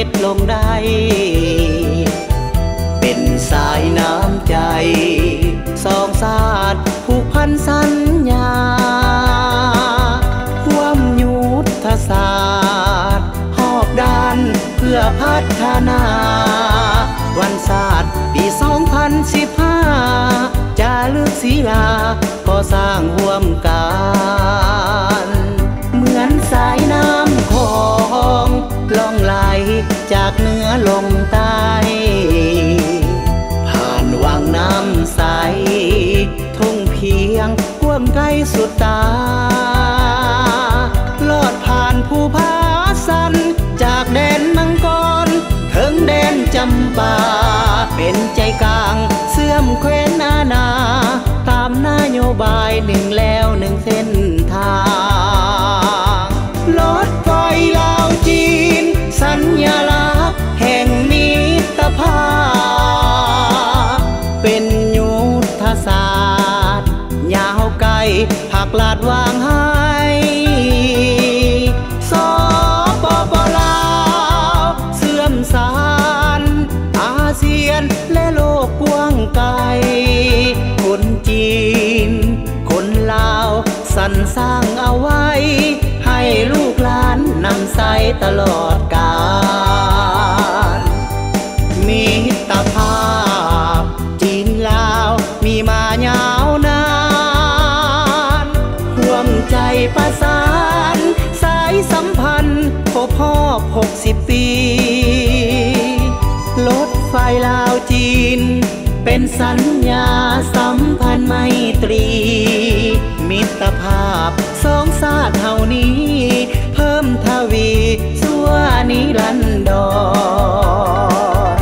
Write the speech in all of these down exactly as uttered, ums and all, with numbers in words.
ดลงได้เป็นสายน้ำใจสองศาสตร์ผูกพันสัญญาความยุทธศาสตร์หอบด้านเพื่อพัฒนาวันศาสตร์ปีสองพันสิบห้าจะเลือกศิลาก็สร้างร่วมกันเหมือนสายน้ำของล่องไหลจากเหนือลงใต้ผ่านวังน้ำใสทุ่งเพียงกว้างไกลสุดตาลอดผ่านภูผาสันจากแดนมังกรถึงแดนจำปาเป็นใจกลางเสื่อมแคว้นนานาตามนโยบายหนึ่งแล้วหนึ่งเส้นทางรถไฟลาวจีนสัญลักษณ์แห่งมิตรภาพเป็นยุทธศาสตร์ยาวไกลหักลาดวางให้สปปลาวเสื่อมสารอาเซียนและโลกกว้างไกลคนจีนคนลาวสรรสร้างเอาไว้ให้ลูกหลานนำใส่ตลอดกาลมิตรภาพจีนลาวมีมายาวนานร่วมใจประสานสายสัมพันธ์ครบรอบหกสิบปีรถไฟลาวจีนเป็นสัญญาสัมพันธ์ไมตรีมิตรภาพสองชาติเฮานี้เพิ่มทวีชั่วนิรันดร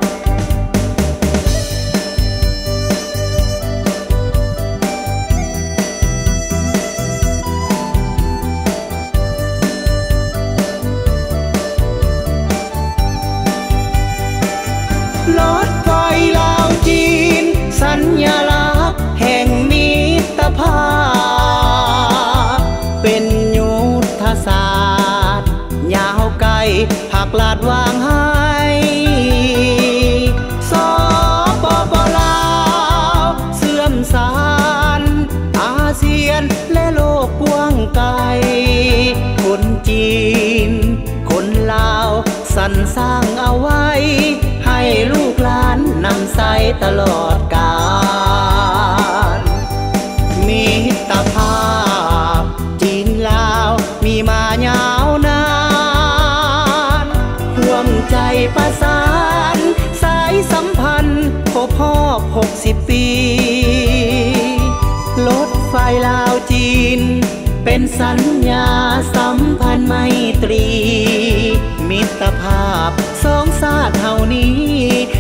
รถไฟลาวจีนสัญลักษณ์แห่งมิตรภาพเป็นยุทธศาสตร์ยาวไกลหักลาดวางให้สปปลาวเสื่อมสารอาเซียนและโลกกว้างไกลคนจีนคนลาวสรรสร้างเอาไว้ให้ลูกหลานนำใส่ตลอดกาลมิตรภาพจีนลาวมีมายาวนานร่วมใจประสานสายสัมพันธ์ครบรอบหกสิบปีรถไฟลาวจีนเป็นสัญญาสัมพันธ์ไมตรีมิตรภาพสองชาติเฮานี้